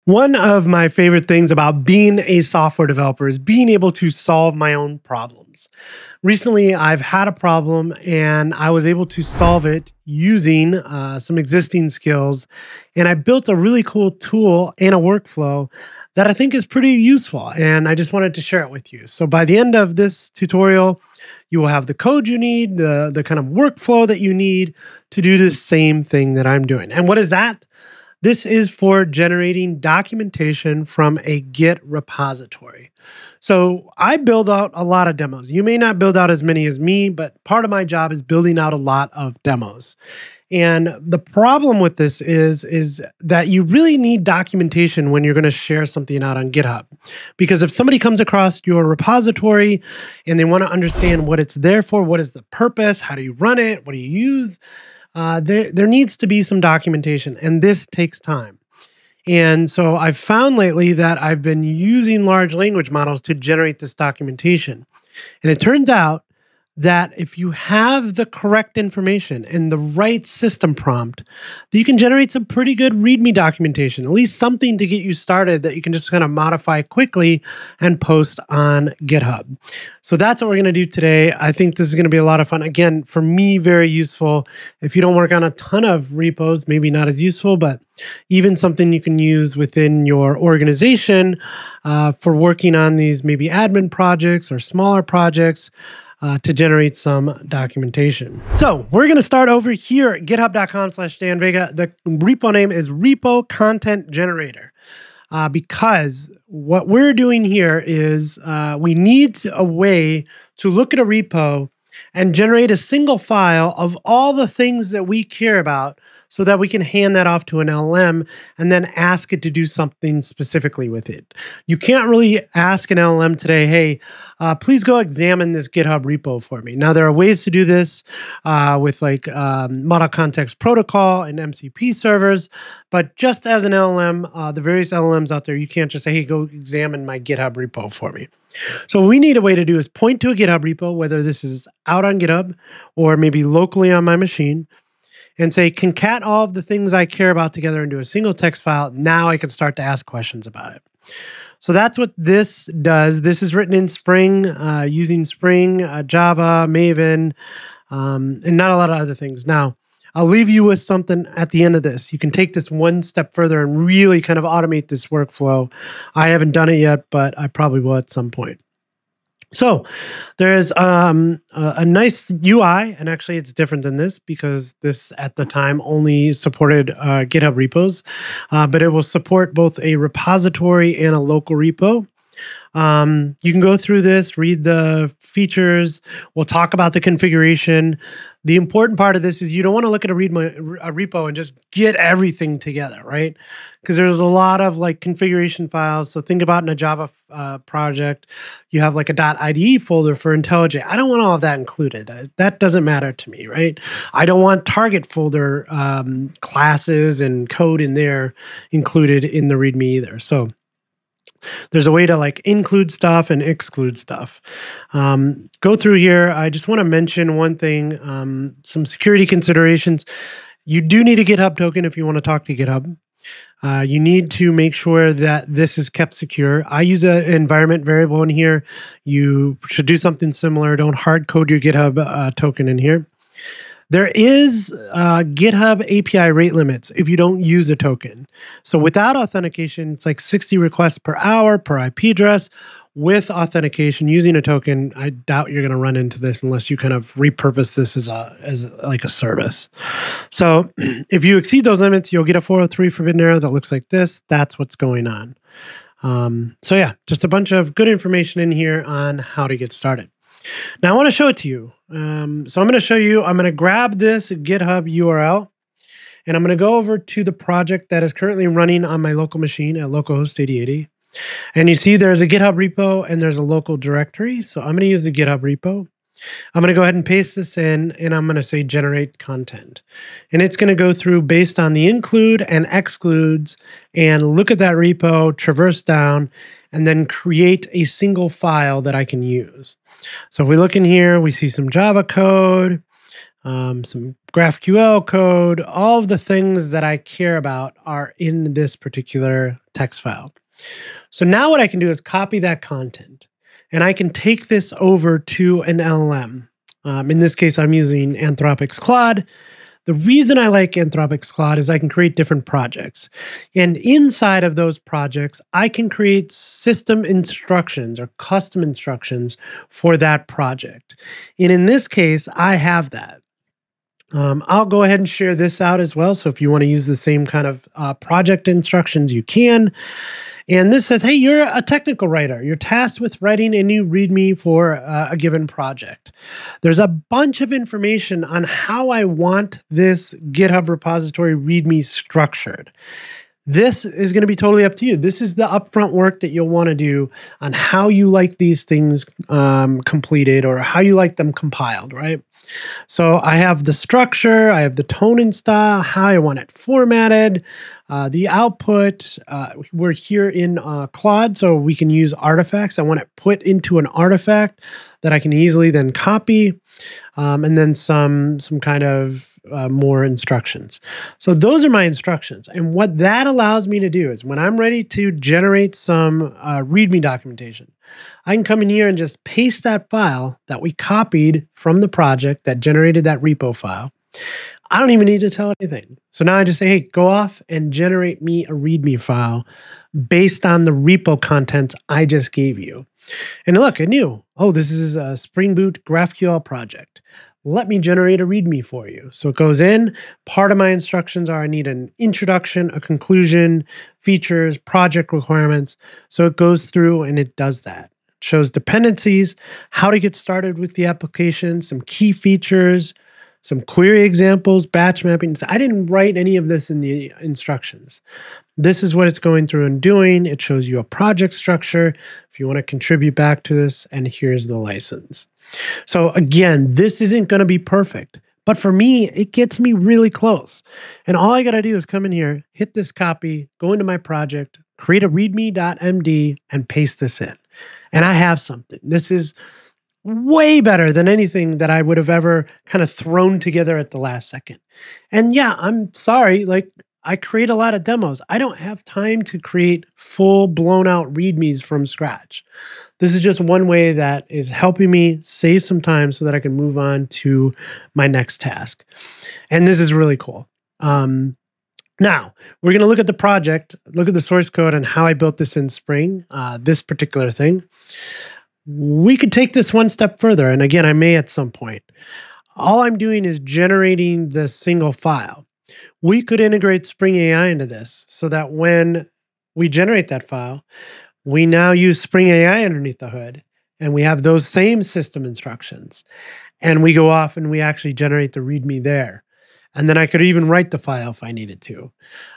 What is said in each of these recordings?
One of my favorite things about being a software developer is being able to solve my own problems. Recently, I've had a problem and I was able to solve it using some existing skills. And I built a really cool tool and a workflow that I think is pretty useful. And I just wanted to share it with you. So by the end of this tutorial, you will have the code you need, the kind of workflow that you need to do the same thing that I'm doing. And what is that? This is for generating documentation from a Git repository. So I build out a lot of demos. You may not build out as many as me, but part of my job is building out a lot of demos. And the problem with this is that you really need documentation when you're going to share something out on GitHub. Because if somebody comes across your repository and they want to understand what it's there for, what is the purpose, how do you run it, what do you use, there needs to be some documentation, and this takes time. And so I've found lately that I've been using large language models to generate this documentation. And it turns out that if you have the correct information and the right system prompt, that you can generate some pretty good README documentation, at least something to get you started that you can just kind of modify quickly and post on GitHub. So that's what we're going to do today. I think this is going to be a lot of fun. Again, for me, very useful. If you don't work on a ton of repos, maybe not as useful, but even something you can use within your organization for working on these maybe admin projects or smaller projects. To generate some documentation. So we're going to start over here at github.com/danvega. The repo name is repo content generator because what we're doing here is we need a way to look at a repo and generate a single file of all the things that we care about so that we can hand that off to an LLM and then ask it to do something specifically with it. You can't really ask an LLM today, hey, please go examine this GitHub repo for me. Now, there are ways to do this with like Model Context Protocol and MCP servers, but just as an LLM, the various LLMs out there, you can't just say, hey, go examine my GitHub repo for me. So what we need a way to do is point to a GitHub repo, whether this is out on GitHub or maybe locally on my machine, and say, concat all of the things I care about together into a single text file. Now I can start to ask questions about it. So that's what this does. This is written in Spring, using Spring, Java, Maven, and not a lot of other things. Now, I'll leave you with something at the end of this. You can take this one step further and really kind of automate this workflow. I haven't done it yet, but I probably will at some point. So there's a nice UI, and actually it's different than this because this at the time only supported GitHub repos, but it will support both a repository and a local repo. You can go through this, read the features. We'll talk about the configuration. The important part of this is you don't want to look at a repo and just get everything together, right? Because there's a lot of like configuration files. So think about in a Java project, you have like a .IDE folder for IntelliJ. I don't want all of that included. That doesn't matter to me, right? I don't want target folder classes and code in there included in the README either. So there's a way to like include stuff and exclude stuff. Go through here. I just want to mention one thing, some security considerations. You do need a GitHub token if you want to talk to GitHub. You need to make sure that this is kept secure. I use an environment variable in here. You should do something similar. Don't hard code your GitHub token in here. There is GitHub API rate limits if you don't use a token. So without authentication, it's like 60 requests per hour per IP address. With authentication using a token, I doubt you're going to run into this unless you kind of repurpose this as like a service. So if you exceed those limits, you'll get a 403 forbidden error that looks like this. That's what's going on. So yeah, just a bunch of good information in here on how to get started. Now I want to show it to you. So I'm going to show you, I'm going to grab this GitHub URL and I'm going to go over to the project that is currently running on my local machine at localhost 8080. And you see there's a GitHub repo and there's a local directory. So I'm going to use the GitHub repo. I'm going to go ahead and paste this in and I'm going to say generate content. And it's going to go through based on the include and excludes and look at that repo, traverse down, and then create a single file that I can use. So if we look in here, we see some Java code. some GraphQL code. All of the things that I care about are in this particular text file. So now what I can do is copy that content, and I can take this over to an LLM. In this case, I'm using Anthropic's Claude. The reason I like Anthropic's Claude is I can create different projects. And inside of those projects, I can create system instructions or custom instructions for that project. And in this case, I have that. I'll go ahead and share this out as well. So if you want to use the same kind of project instructions, you can. And this says, hey, you're a technical writer. You're tasked with writing a new README for a given project. There's a bunch of information on how I want this GitHub repository README structured. This is going to be totally up to you. This is the upfront work that you'll want to do on how you like these things completed or how you like them compiled, right? So I have the structure, I have the tone and style, how I want it formatted, the output. We're here in Claude, so we can use artifacts. I want it put into an artifact that I can easily then copy, and then some kind of more instructions. So those are my instructions. And what that allows me to do is when I'm ready to generate some README documentation, I can come in here and just paste that file that we copied from the project that generated that repo file. I don't even need to tell anything. So now I just say, hey, go off and generate me a README file based on the repo contents I just gave you. And look, it knew, oh, this is a Spring Boot GraphQL project. Let me generate a README for you. So it goes in. Part of my instructions are I need an introduction, a conclusion, features, project requirements. So it goes through and it does that. It shows dependencies, how to get started with the application, some key features, some query examples, batch mapping. I didn't write any of this in the instructions. This is what it's going through and doing. It shows you a project structure if you want to contribute back to this, and here's the license. So again, this isn't going to be perfect, but for me, it gets me really close. And all I got to do is come in here, hit this copy, go into my project, create a readme.md, and paste this in. And I have something. This is way better than anything that I would have ever kind of thrown together at the last second. And yeah, I'm sorry, like I create a lot of demos. I don't have time to create full blown out READMEs from scratch. This is just one way that is helping me save some time so that I can move on to my next task. And this is really cool. Now, we're going to look at the project, look at the source code and how I built this in Spring, this particular thing. We could take this one step further. And again, I may at some point. All I'm doing is generating the single file. We could integrate Spring AI into this so that when we generate that file, we now use Spring AI underneath the hood, and we have those same system instructions. And we go off and we actually generate the README there. And then I could even write the file if I needed to.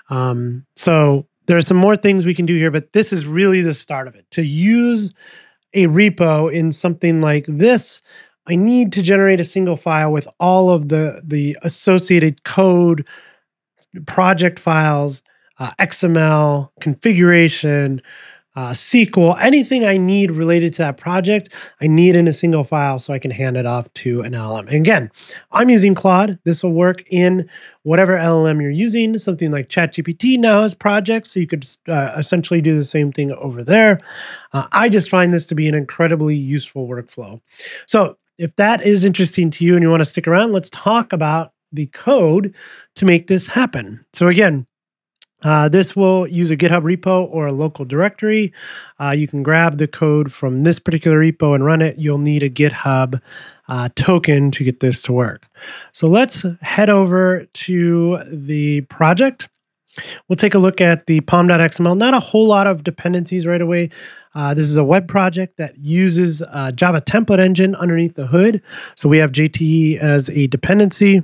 So there are some more things we can do here, but this is really the start of it. To use a repo in something like this, I need to generate a single file with all of the associated code, project files, XML, configuration, SQL, anything I need related to that project, I need in a single file so I can hand it off to an LLM. And again, I'm using Claude. This will work in whatever LLM you're using. Something like ChatGPT now has projects, so you could essentially do the same thing over there. I just find this to be an incredibly useful workflow. So if that is interesting to you and you want to stick around, let's talk about the code to make this happen. So again, this will use a GitHub repo or a local directory. You can grab the code from this particular repo and run it. You'll need a GitHub token to get this to work. So let's head over to the project. We'll take a look at the pom.xml. Not a whole lot of dependencies right away. This is a web project that uses Java template engine underneath the hood. So we have JTE as a dependency.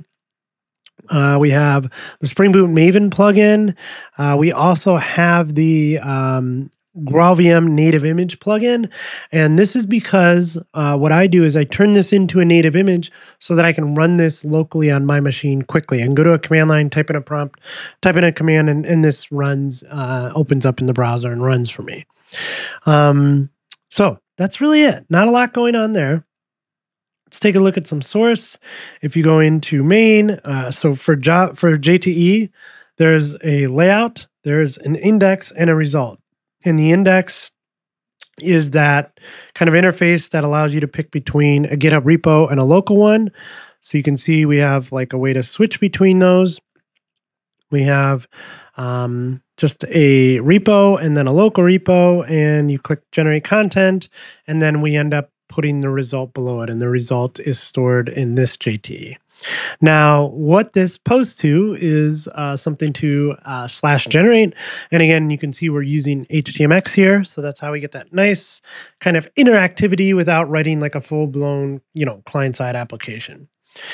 We have the Spring Boot Maven plugin. We also have the GraalVM native image plugin. And this is because what I do is I turn this into a native image so that I can run this locally on my machine quickly. I can go to a command line, type in a prompt, type in a command, and this runs, opens up in the browser and runs for me. So that's really it. Not a lot going on there. Let's take a look at some source. If you go into main, so for JTE, there's a layout, there's an index, and a result. And the index is that kind of interface that allows you to pick between a GitHub repo and a local one. So you can see we have like a way to switch between those. We have just a repo and then a local repo, and you click generate content, and then we end up putting the result below it, and the result is stored in this JTE. Now, what this posts to is something to /generate. And again, you can see we're using HTMX here. So that's how we get that nice kind of interactivity without writing like a full-blown, client-side application.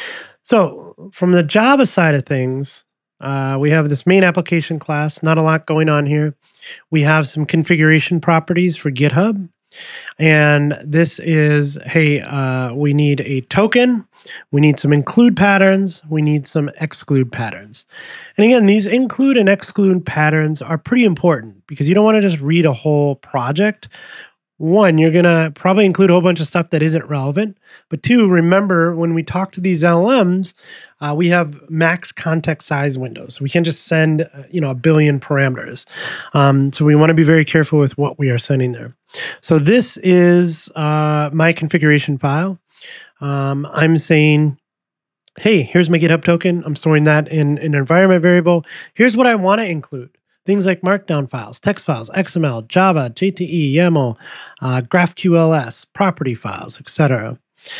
So from the Java side of things, we have this main application class, not a lot going on here. We have some configuration properties for GitHub. And this is, hey, we need a token, we need some include patterns, we need some exclude patterns. And again, these include and exclude patterns are pretty important because you don't want to just read a whole project. One, you're going to probably include a whole bunch of stuff that isn't relevant. But two, remember when we talk to these LLMs, we have max context size windows. We can't just send, a billion parameters. So we want to be very careful with what we are sending there. So this is my configuration file. I'm saying, hey, here's my GitHub token. I'm storing that in an environment variable. Here's what I want to include. Things like markdown files, text files, XML, Java, JTE, YAML, GraphQLS, property files, etc.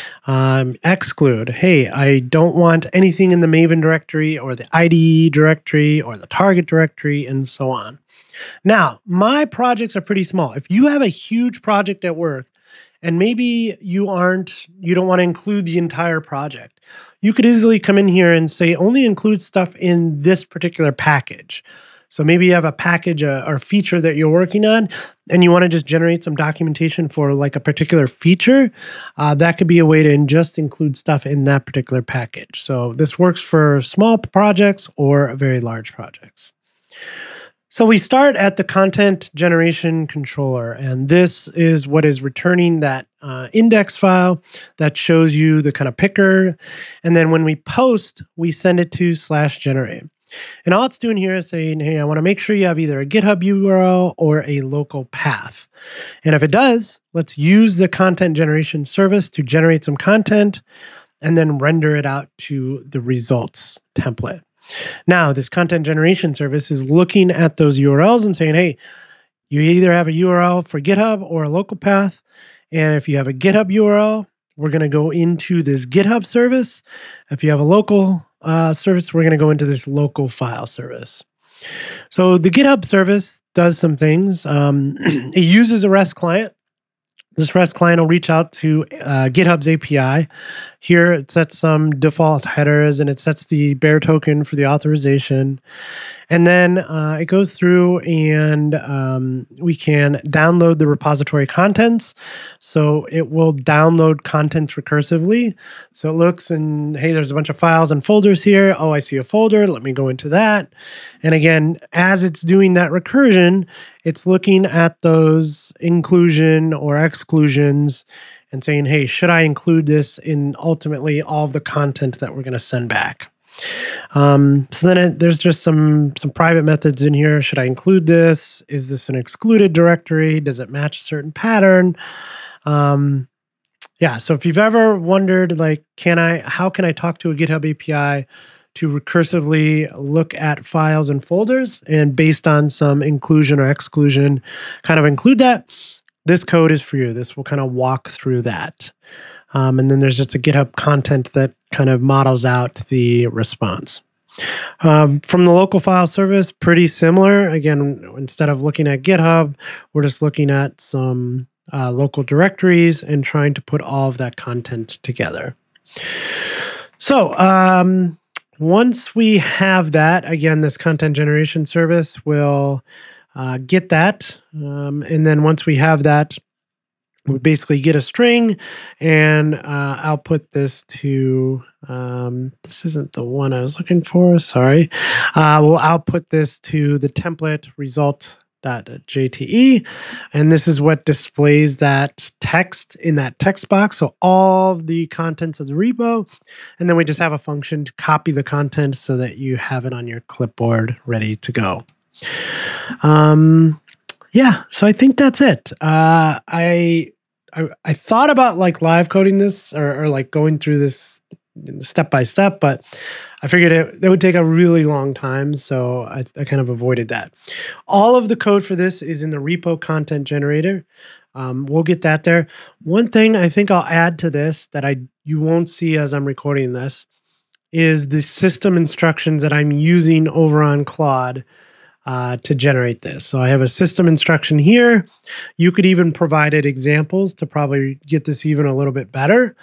Exclude, hey, I don't want anything in the Maven directory or the IDE directory or the target directory and so on. Now, my projects are pretty small. If you have a huge project at work and maybe you don't want to include the entire project, you could easily come in here and say only include stuff in this particular package. So maybe you have a package or feature that you're working on and you want to just generate some documentation for like a particular feature. That could be a way to just include stuff in that particular package. So this works for small projects or very large projects. So we start at the content generation controller, and this is what is returning that index file that shows you the kind of picker. And then when we post, we send it to /generate. And all it's doing here is saying, hey, I want to make sure you have either a GitHub URL or a local path. And if it does, let's use the content generation service to generate some content and then render it out to the results template. Now, this content generation service is looking at those URLs and saying, hey, you either have a URL for GitHub or a local path. And if you have a GitHub URL, we're going to go into this GitHub service. If you have a local service, we're going to go into this local file service. So the GitHub service does some things. It uses a REST client. This REST client will reach out to GitHub's API. Here, it sets some default headers, and it sets the bear token for the authorization. And then it goes through and we can download the repository contents. So it will download content recursively. So it looks and, hey, there's a bunch of files and folders here. Oh, I see a folder. Let me go into that. And again, as it's doing that recursion, it's looking at those inclusion or exclusions and saying, hey, should I include this in ultimately all of the content that we're going to send back? So then there's just some private methods in here. Should I include this? Is this an excluded directory? Does it match a certain pattern? Yeah, so if you've ever wondered, like, how can I talk to a GitHub API to recursively look at files and folders and based on some inclusion or exclusion, kind of include that, this code is for you. This will kind of walk through that. And then there's just a GitHub content that kind of models out the response. From the local file service, pretty similar. Again, instead of looking at GitHub, we're just looking at some local directories and trying to put all of that content together. So once we have that, again, this content generation service will get that. And then once we have that, we basically get a string and output this to, this isn't the one I was looking for, sorry. We'll output this to the template result .jte, and this is what displays that text in that text box. So all the contents of the repo, and then we just have a function to copy the content so that you have it on your clipboard ready to go. Yeah, so I think that's it. I thought about like live coding this or like going through this step by step, but I figured it would take a really long time, so I kind of avoided that. All of the code for this is in the repo content generator. We'll get that there. One thing I think I'll add to this that you won't see as I'm recording this is the system instructions that I'm using over on Claude to generate this. So I have a system instruction here. You could even provide it examples to probably get this even a little bit better.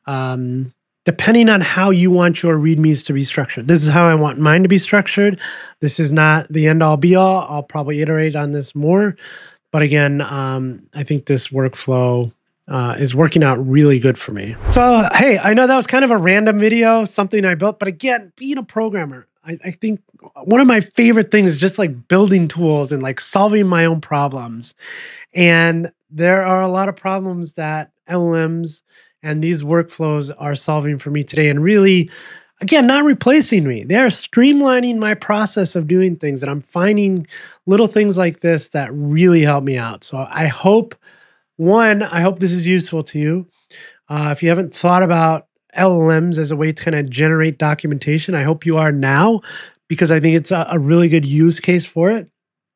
Depending on how you want your READMEs to be structured. This is how I want mine to be structured. This is not the end-all be-all. I'll probably iterate on this more. But again, I think this workflow is working out really good for me. So, hey, I know that was kind of a random video, something I built. But again, being a programmer, I think one of my favorite things is just like building tools and like solving my own problems. And there are a lot of problems that LLMs and these workflows are solving for me today. And really, again, not replacing me. They're streamlining my process of doing things. And I'm finding little things like this that really help me out. So I hope, I hope this is useful to you. If you haven't thought about LLMs as a way to kind of generate documentation, I hope you are now, because I think it's a really good use case for it.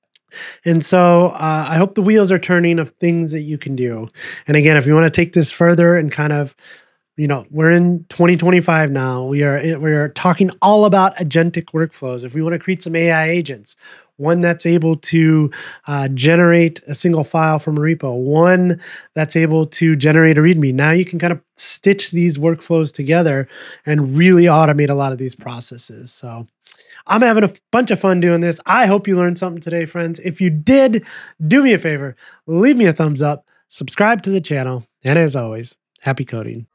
And so I hope the wheels are turning of things that you can do. And again, if you want to take this further and kind of, we're in 2025 now. We are talking all about agentic workflows. If we want to create some AI agents, one that's able to generate a single file from a repo, one that's able to generate a README. Now you can kind of stitch these workflows together and really automate a lot of these processes. So I'm having a bunch of fun doing this. I hope you learned something today, friends. If you did, do me a favor, leave me a thumbs up, subscribe to the channel, and as always, happy coding.